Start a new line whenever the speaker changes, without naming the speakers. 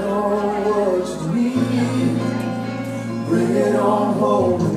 know what you need. Bring it on home.